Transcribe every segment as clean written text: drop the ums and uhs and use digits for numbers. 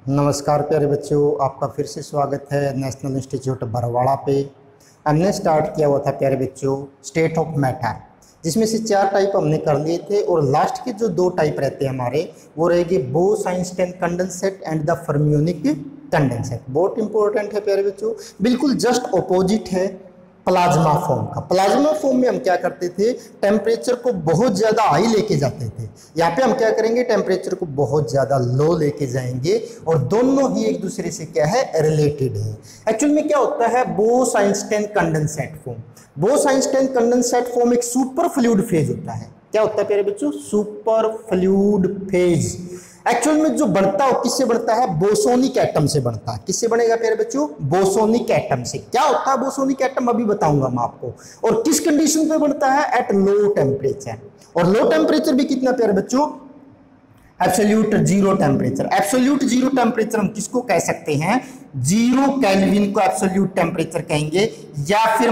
नमस्कार प्यारे बच्चों, आपका फिर से स्वागत है नेशनल इंस्टीट्यूट बरवाड़ा पे। हमने स्टार्ट किया हुआ था प्यारे बच्चों स्टेट ऑफ मैटर, जिसमें से 4 टाइप हमने कर लिए थे और लास्ट के जो 2 टाइप रहते हैं हमारे वो रहेंगे Bose Einstein condensate and the fermionic condensate. बहुत इंपॉर्टेंट है प्यारे बच्चों, बिल्कुल जस्ट ऑपोजिट है प्लाज्मा फॉर्म का। प्लाज्मा फॉर्म में हम क्या करते थे, टेम्परेचर को बहुत ज़्यादा हाई लेके जाते थे। यहाँ पे हम क्या करेंगे, टेम्परेचर को बहुत ज़्यादा लो लेके जाएंगे और दोनों ही एक दूसरे से क्या है, रिलेटेड है। एक्चुअल में क्या होता है Bose Einstein condensate form. Bose Einstein condensate form एक सुपर फ्लूइड फेज होता है। क्या होता है प्यारे बच्चों, सुपर फ्लूइड फेज। एक्चुअल में जो बनता है किससे बनता है, बोसोनिक एटम से बनता है। किससे बनेगा प्यारे बच्चों, बोसोनिक एटम से। क्या होता है बोसोनिक एटम अभी बताऊंगा मैं आपको। और किस कंडीशन पे बनता है, एट लो टेम्परेचर। और लो टेम्परेचर भी कितना प्यारे बच्चों, absolute zero temperature. Absolute zero temperature हम किसको कह सकते हैं, 0 केल्विन को एब्सोल्यूट टेम्परेचर कहेंगे, या फिर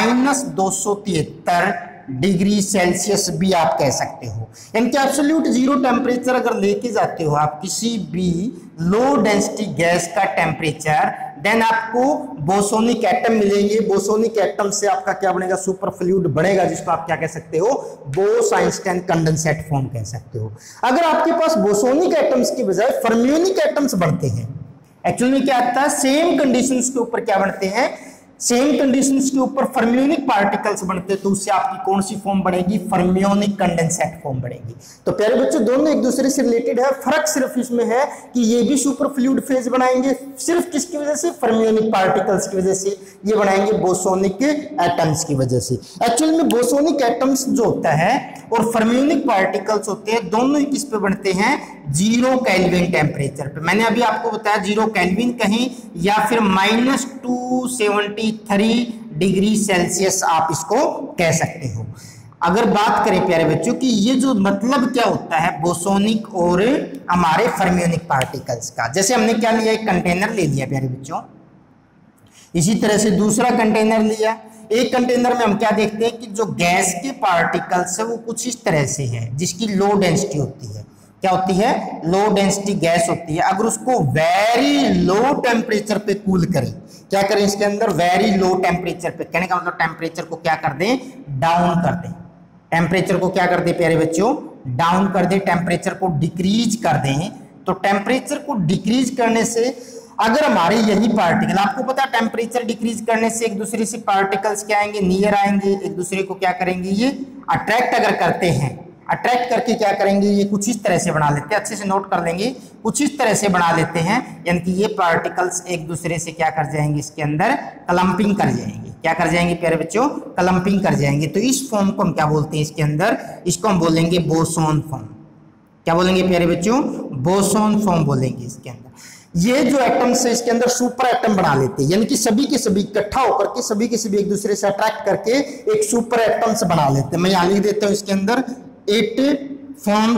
-273 डिग्री सेल्सियस भी आप कह सकते हो। यानी कि एब्सोल्यूट जीरो टेम्परेचर अगर लेके जाते हो आप किसी भी लो डेंसिटी गैस का टेम्परेचर, देन आपको बोसोनिक एटम मिलेंगे। बोसोनिक एटम से आपका क्या बनेगा, सुपर फ्लूइड बनेगा, जिसको आप क्या कह सकते हो, बोस-आइंस्टाइन कंडेंसेट फॉर्म कह सकते हो। अगर आपके पास बोसोनिक एटम्स की बजाय फर्मियोनिक एटम्स बनते हैं, एक्चुअली क्या आता है, सेम कंडीशंस के ऊपर क्या बनते हैं, सेम कंडीशंस के ऊपर फर्मियोनिक पार्टिकल्स बनते हैं, तो उससे आपकी कौन सी फॉर्म बनेगी, फर्मियोनिक कंडेंसेट फॉर्म बनेगी। तो प्यारे बच्चों दोनों एक दूसरे से रिलेटेड है, फर्क सिर्फ इसमें है कि ये भी सुपर फ्लूइड फेज बनाएंगे, सिर्फ किसकी वजह से, फर्मियोनिक पार्टिकल्स की वजह से। ये बनाएंगे बोसोनिक एटम्स की वजह से। एक्चुअली में बोसोनिक एटम्स जो होता है और फर्मियोनिक पार्टिकल्स होते हैं, दोनों ही किस पे बनते हैं, 0 केल्विन टेम्परेचर पे। मैंने अभी आपको बताया 0 केल्विन कहीं या फिर -273 डिग्री सेल्सियस आप इसको कह सकते हो। अगर बात करें प्यारे बच्चों कि ये जो मतलब क्या होता है बोसोनिक और हमारे फर्मियोनिक पार्टिकल्स का, जैसे हमने क्या लिया, एक कंटेनर ले लिया प्यारे बच्चों, इसी तरह से दूसरा कंटेनर लिया। एक कंटेनर में हम क्या देखते हैं कि जो गैस के पार्टिकल्स है वो कुछ इस तरह से है, जिसकी लो डेंसिटी होती है। क्या होती है, लो डेंसिटी गैस होती है। अगर उसको वेरी लो टेम्परेचर पे कूल करें, क्या करें इसके अंदर, वेरी लो टेम्परेचर पे, कहने का मतलब टेम्परेचर को क्या कर दें, डाउन कर दें। टेम्परेचर को क्या कर दें प्यारे बच्चों, डाउन कर दें, टेम्परेचर को डिक्रीज कर दें। तो टेम्परेचर को डिक्रीज करने से अगर हमारे यही पार्टिकल, आपको पता है टेम्परेचर डिक्रीज करने से एक दूसरे से पार्टिकल्स क्या आएंगे, नियर आएंगे, एक दूसरे को क्या करेंगे, ये अट्रैक्ट अगर करते हैं, अट्रैक्ट करके क्या करेंगे, ये कुछ इस तरह से बना लेते हैं, अच्छे से नोट कर लेंगे, कुछ इस तरह से बना लेते हैं। यानी कि ये पार्टिकल्स एक दूसरे से क्या कर जाएंगे, इसके अंदर क्लम्पिंग कर जाएंगे। क्या कर जाएंगे प्यारे बच्चों, क्लम्पिंग कर जाएंगे। तो इस फॉर्म को हम क्या बोलते हैं, इसके अंदर इसको हम बोलेंगे बोसोन फॉर्म। क्या बोलेंगे प्यारे बच्चों, बोसोन फॉर्म बोलेंगे इसके अंदर। ये जो एटम्स है इसके अंदर सुपर एटम बना लेते हैं, यानी कि सभी के सभी इकट्ठा होकर के सभी के सभी एक दूसरे से अट्रैक्ट करके एक सुपर एटम्स बना लेते हैं। मैं यहां लिख देता हूं इसके अंदर, it form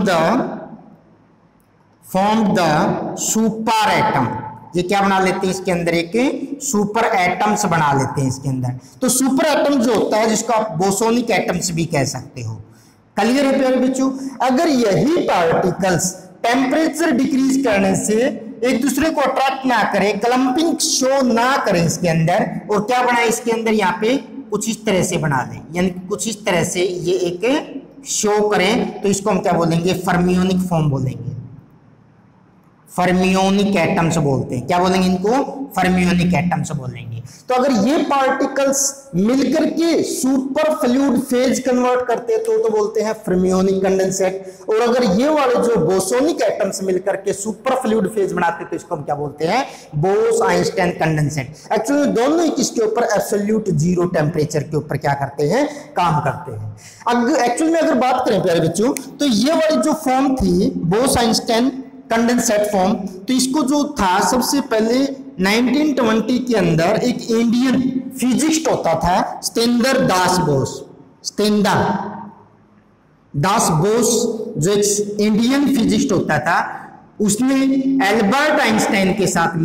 the super atom. ये क्या बना लेते हैं इसके अंदर, एक सुपर एटम्स बना लेते हैं इसके अंदर। तो सुपर एटम जो होता है जिसको आप बोसोनिक एटम्स भी कह सकते हो। क्लियर है प्यारे बच्चों। अगर यही पार्टिकल्स टेम्परेचर डिक्रीज करने से एक दूसरे को अट्रैक्ट ना करे, क्लम्पिंग शो ना करे इसके अंदर, और क्या बनाए इसके अंदर, यहाँ पे कुछ इस तरह से बना दें, यानी कुछ इस तरह से ये एक शो करें, तो इसको हम क्या बोलेंगे, फर्मियोनिक फॉर्म बोलेंगे। फर्मियोनिक एटम्स बोलते हैं, क्या बोलेंगे इनको, फर्मियोनिक एटम्स बोलेंगे। तो अगर ये पार्टिकल्स मिलकर के सुपर फ्लूइड फेज कन्वर्ट करते तो बोलते हैं फर्मियोनिक कंडेंसेट। और अगर ये वाले जो बोसोनिक एटम्स मिलकर के सुपर फ्लूइड फेज बनाते तो इसको हम क्या बोलते हैं, बोस-आइंस्टाइन कंडेंसेट। एक्चुअली दोनों ही किसके ऊपर, एब्सोल्यूट जीरो टेम्परेचर के ऊपर क्या करते हैं, काम करते हैं। अगर एक्चुअली में अगर बात करें प्यारे बच्चों, तो ये वाली जो फॉर्म थी बोस-आइंस्टाइन कंडेंसेट फॉर्म, तो इसको जो था सबसे पहले 1920 के अंदर एक इंडियन फिजिस्ट होता था स्टेंडर दास बोस। स्टेंडर दास बोस जो एक इंडियन फिजिस्ट होता था, उसने एल्बर्ट आइंस्टाइन के साथ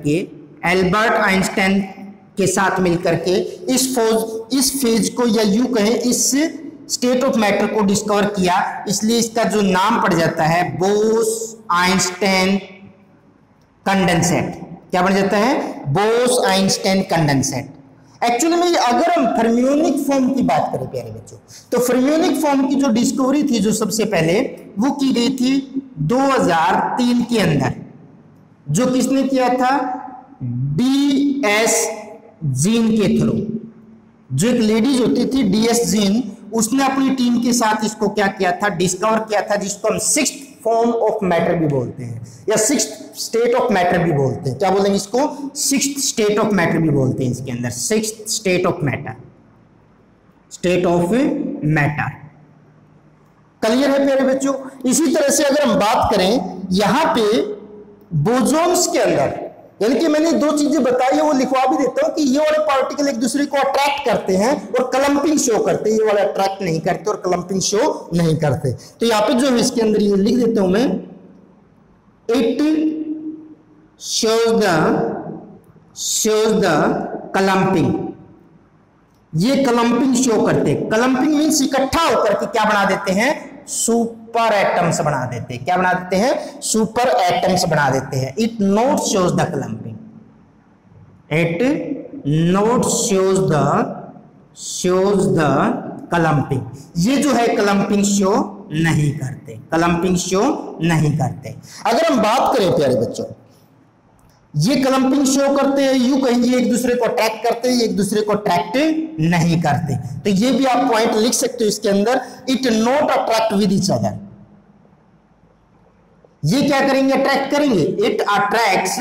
मिलकर के इस फेज को, या यूं कहें इस स्टेट ऑफ मैटर को डिस्कवर किया। इसलिए इसका जो नाम पड़ जाता है बोस-आइंस्टाइन कंडेंसेट, क्या बन जाता है, बोस आइंस्टाइन कंडेंसेट। एक्चुअली में अगर हम फर्मियोनिक फॉर्म की बात करें प्यारे बच्चों, तो फर्मियोनिक फॉर्म की जो डिस्कवरी थी जो सबसे पहले वो की गई थी 2003 के अंदर। जो किसने किया था, DS जीन के थ्रू। जो एक लेडीज होती थी DS जीन, उसने अपनी टीम के साथ इसको क्या किया था, डिस्कवर किया था, जिसको हम सिक्स्थ फॉर्म ऑफ मैटर भी बोलते हैं या सिक्स्थ स्टेट ऑफ मैटर भी बोलते हैं। क्या बोलेंगे इसको, सिक्स्थ स्टेट ऑफ मैटर भी बोलते हैं। इसके अंदर sixth state of matter, state of matter. Clear है प्यारे बच्चों। इसी तरह से अगर हम बात करें यहां पे बोसॉन्स के अंदर, यानी कि मैंने दो चीजें बताई है वो लिखवा भी देता हूं कि ये वाले पार्टिकल एक दूसरे को अट्रैक्ट करते हैं और क्लम्पिंग शो करते हैं, ये वाले अट्रैक्ट नहीं करते और क्लम्पिंग शो नहीं करते। तो यहां पे जो है इसके अंदर ये लिख देता हूं मैं, इट शोज द क्लम्पिंग। ये क्लम्पिंग शो करते हैं। क्लम्पिंग मीन्स इकट्ठा होकर के क्या बना देते हैं, सुपर एटम्स बना देते हैं। क्या बना देते हैं, सुपर एटम्स बना देते हैं। It not shows the clumping, it not shows the clumping. ये जो है क्लम्पिंग शो नहीं करते, क्लम्पिंग शो नहीं करते। अगर हम बात करें प्यारे बच्चों, ये क्लम्पिंग शो करते हैं, यूं कहेंगे एक दूसरे को अट्रैक्ट करते हैं, एक दूसरे को अट्रैक्ट नहीं करते। तो ये भी आप पॉइंट लिख सकते हो इसके अंदर, it not attract with each other. ये क्या करेंगे, अट्रैक्ट करेंगे, it attracts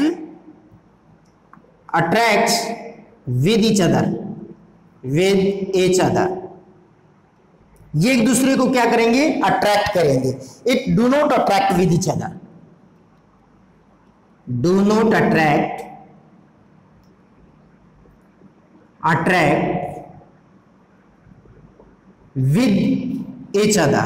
with each other, with each other. ये एक दूसरे को क्या करेंगे, अट्रैक्ट करेंगे। It do not attract with each other, do not attract with each other।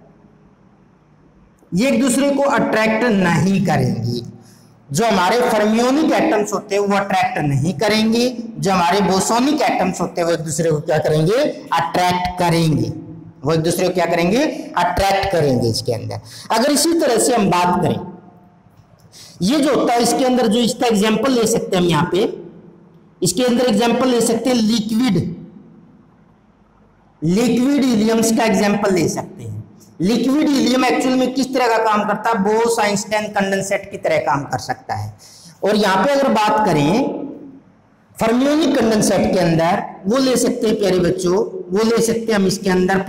ये एक दूसरे को अट्रैक्ट नहीं करेंगी। जो हमारे फर्मियोनिक एटम्स होते हैं वो अट्रैक्ट नहीं करेंगे, जो हमारे बोसोनिक एटम्स होते हैं वो एक दूसरे को क्या करेंगे, अट्रैक्ट करेंगे। वो एक दूसरे को क्या करेंगे, अट्रैक्ट करेंगे इसके अंदर। अगर इसी तरह से हम बात करें, ये जो होता है इसके अंदर, जो इसका एग्जांपल ले सकते हैं हम यहां पे, इसके अंदर एग्जांपल ले सकते हैं लिक्विड हीलियम्स का एग्जांपल ले सकते हैं। लिक्विड हीलियम एक्चुअल में किस तरह का काम करता है, बोस आइंस्टाइन कंडेंसेट की तरह काम कर सकता है। और यहां पे अगर बात करें फर्मियोनिक कंडेंसेट के अंदर, वो ले सकते हैं प्यारे बच्चों, वो ले सकते हैं हम इसके अंदर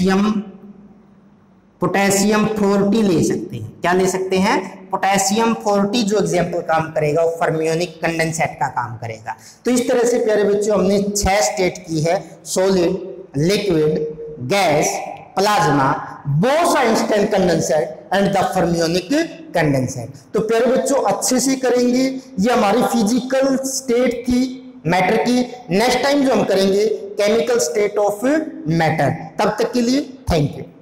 पोटेशियम 40 ले सकते हैं। क्या ले सकते हैं, पोटेशियम 40 जो एग्जाम्पल काम करेगा वो फर्मियोनिक कंडेंसेट का काम करेगा। तो इस तरह से प्यारे बच्चों हमने 6 स्टेट की है, solid, liquid, gas, plasma, Bose Einstein condensate and the fermionic condensate. तो प्यारे बच्चों अच्छे से करेंगे, ये हमारी फिजिकल स्टेट की मैटर की। नेक्स्ट टाइम जो हम करेंगे केमिकल स्टेट ऑफ मैटर। तब तक के लिए थैंक यू।